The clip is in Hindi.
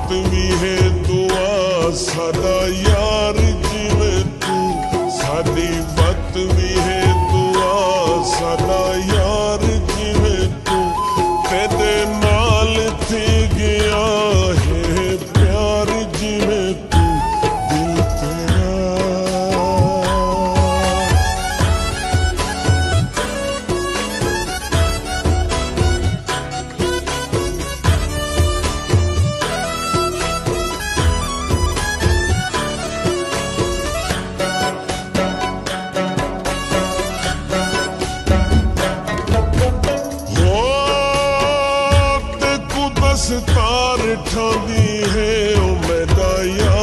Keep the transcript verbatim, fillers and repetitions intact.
वत भी है दुआ सादा यार जिवें तू, साडी वत भी है दुआ सादा यार जिवें तू, तेरे नाल थी गया है प्यार जिवें तू, दिल तेरा। दस्तार ठांदी है ओ मैदा यार